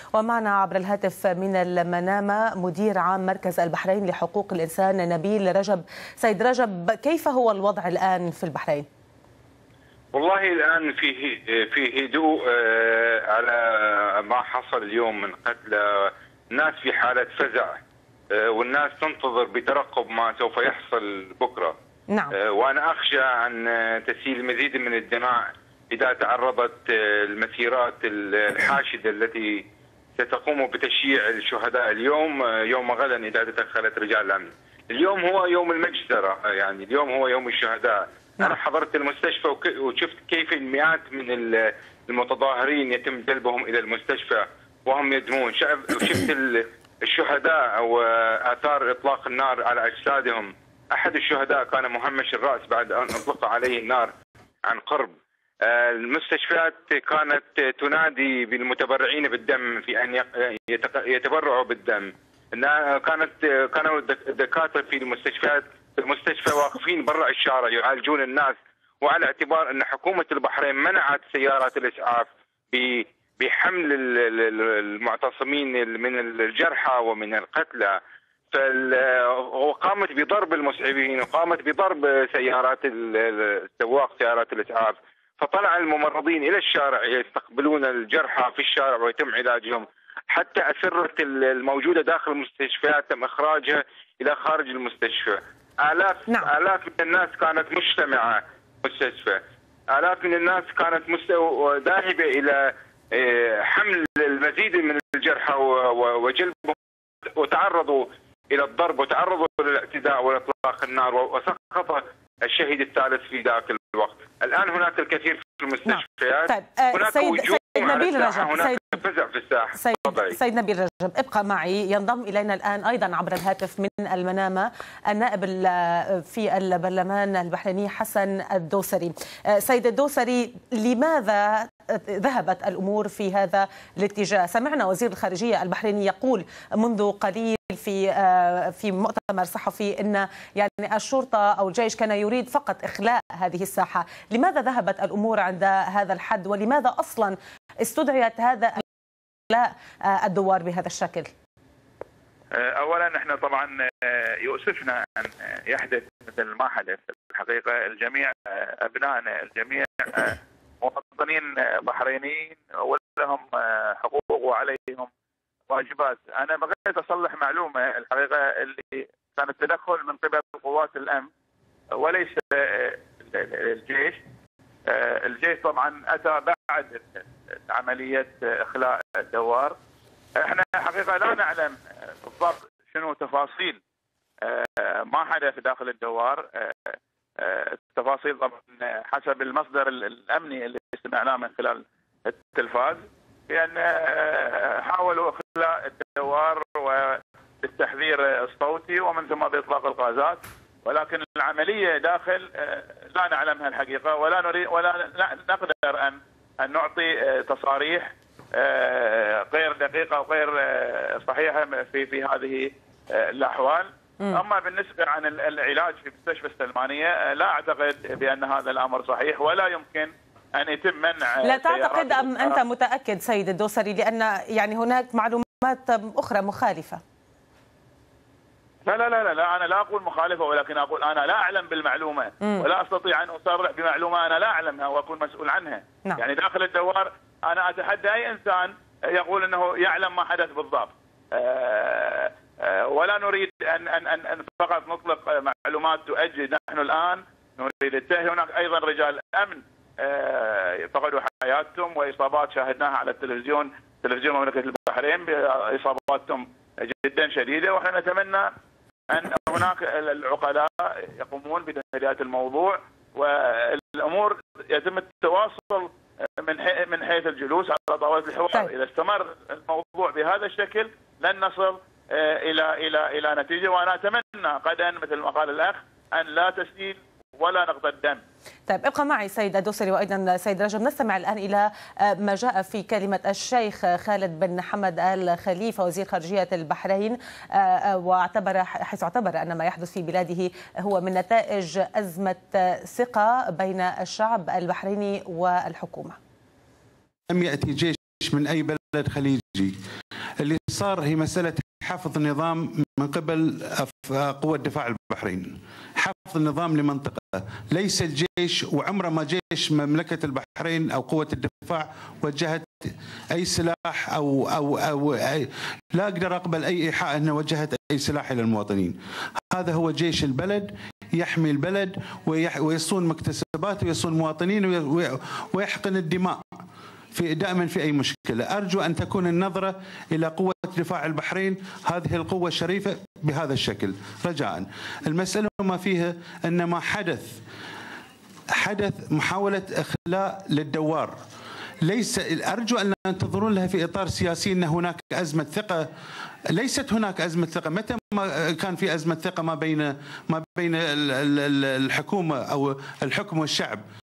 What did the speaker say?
ومعنا عبر الهاتف من المنامة مدير عام مركز البحرين لحقوق الإنسان نبيل رجب. سيد رجب، كيف هو الوضع الآن في البحرين؟ والله الآن في هدوء على ما حصل اليوم من قتلى. الناس في حالة فزع، والناس تنتظر بترقب ما سوف يحصل بكرة. نعم. وأنا أخشى عن تسييل المزيد من الدماء إذا تعرضت المسيرات الحاشدة التي ستقوم بتشييع الشهداء اليوم يوم غدا إذا تدخلت رجال الأمن. اليوم هو يوم المجزرة، يعني اليوم هو يوم الشهداء. أنا حضرت المستشفى وشفت كيف المئات من المتظاهرين يتم جلبهم إلى المستشفى وهم يدمون. شفت الشهداء أو آثار إطلاق النار على أجسادهم. أحد الشهداء كان مهمش الرأس بعد أن أطلق عليه النار عن قرب. المستشفيات كانت تنادي بالمتبرعين بالدم في أن يتبرعوا بالدم. كانوا الدكاترة في المستشفى واقفين برا الشارع يعالجون الناس، وعلى اعتبار أن حكومة البحرين منعت سيارات الإسعاف بحمل المعتصمين من الجرحى ومن القتلى، وقامت بضرب المسعفين وقامت بضرب سيارات سيارات الإسعاف. فطلع الممرضين إلى الشارع يستقبلون الجرحى في الشارع ويتم علاجهم. حتى أسرة الموجودة داخل المستشفيات تم إخراجها إلى خارج المستشفى. آلاف من الناس كانت مجتمعة مستشفى. آلاف من الناس كانت ذاهبة إلى حمل المزيد من الجرحى وجلبهم، وتعرضوا إلى الضرب وتعرضوا للاعتداء وإطلاق النار، وسقط الشهيد الثالث في ذاك الوقت. الآن هناك الكثير في المستشفيات. طيب. هناك سيد نبيل رجب، هناك فزع في الساحة. سيد نبيل رجب، ابقى معي. ينضم إلينا الآن أيضا عبر الهاتف من المنامة النائب في البرلمان البحريني حسن الدوسري. سيد الدوسري، لماذا ذهبت الأمور في هذا الاتجاه؟ سمعنا وزير الخارجية البحريني يقول منذ قليل في مؤتمر صحفي ان يعني الشرطه او الجيش كان يريد فقط اخلاء هذه الساحه. لماذا ذهبت الامور عند هذا الحد، ولماذا اصلا استدعيت هذا اخلاء الدوار بهذا الشكل؟ اولا احنا طبعا يؤسفنا ان يحدث مثل ما حدث. الحقيقه الجميع ابنائنا، الجميع مواطنين بحرينيين ولهم حقوق وعليهم واجبات. انا بغيت اصلح معلومه الحقيقه اللي كان التدخل من قبل قوات الامن وليس الجيش. الجيش طبعا اتى بعد عمليه اخلاء الدوار. احنا حقيقه لا نعلم بالضبط شنو تفاصيل ما حدث داخل الدوار. التفاصيل طبعا حسب المصدر الامني اللي سمعناه من خلال التلفاز، بأن حاولوا إخلاء الدوار وبالتحذير الصوتي ومن ثم بإطلاق الغازات، ولكن العملية داخل لا نعلمها الحقيقة، ولا نريد ولا نقدر أن نعطي تصاريح غير دقيقة وغير صحيحة في هذه الأحوال. أما بالنسبة عن العلاج في مستشفى السلمانية، لا أعتقد بأن هذا الأمر صحيح، ولا يمكن أن يتم منع. لا تعتقد أم أنت متأكد سيد الدوسري؟ لأن يعني هناك معلومات أخرى مخالفة. لا لا لا لا، أنا لا أقول مخالفة، ولكن أقول أنا لا أعلم بالمعلومة ولا أستطيع أن أصرح بمعلومة أنا لا أعلمها وأكون مسؤول عنها. نعم. يعني داخل الدوار أنا أتحدى أي إنسان يقول أنه يعلم ما حدث بالضبط. ولا نريد أن فقط نطلق معلومات تؤجج. نحن الآن نريد التهي. هناك أيضا رجال أمن فقدوا حياتهم واصابات شاهدناها على تلفزيون مملكه البحرين باصاباتهم جدا شديده، ونحن نتمنى ان هناك العقلاء يقومون بتهدئه الموضوع، والامور يتم التواصل من حيث الجلوس على طاوله الحوار. اذا استمر الموضوع بهذا الشكل لن نصل الى نتيجه، وانا اتمنى غدا مثل ما قال الاخ ان لا تسيل ولا نقطة دم. طيب ابقى معي سيد الدوسري وايضا سيد رجب. نستمع الان الى ما جاء في كلمة الشيخ خالد بن حمد آل خليفة وزير خارجية البحرين، حيث اعتبر ان ما يحدث في بلاده هو من نتائج أزمة ثقة بين الشعب البحريني والحكومة. لم يأتي جيش من أي بلد بلد خليجي. اللي صار هي مسألة حفظ النظام من قبل قوة دفاع البحرين، حفظ النظام لمنطقة، ليس الجيش، وعمره ما جيش مملكة البحرين أو قوة الدفاع وجهت أي سلاح أو لا أقدر أقبل أي إيحاء أنه وجهت أي سلاح إلى المواطنين. هذا هو جيش البلد، يحمي البلد ويصون مكتسبات ويصون مواطنين ويحقن الدماء دائما في أي مشكلة. أرجو أن تكون النظرة إلى قوة دفاع البحرين، هذه القوة الشريفة، بهذا الشكل رجاء. المسألة ما فيها أن ما حدث محاولة إخلاء للدوار، ليس، أرجو أن لا تنظرون لها في إطار سياسي أن هناك أزمة ثقة. ليست هناك أزمة ثقة. متى ما كان في أزمة ثقة ما بين الحكومة أو الحكم والشعب؟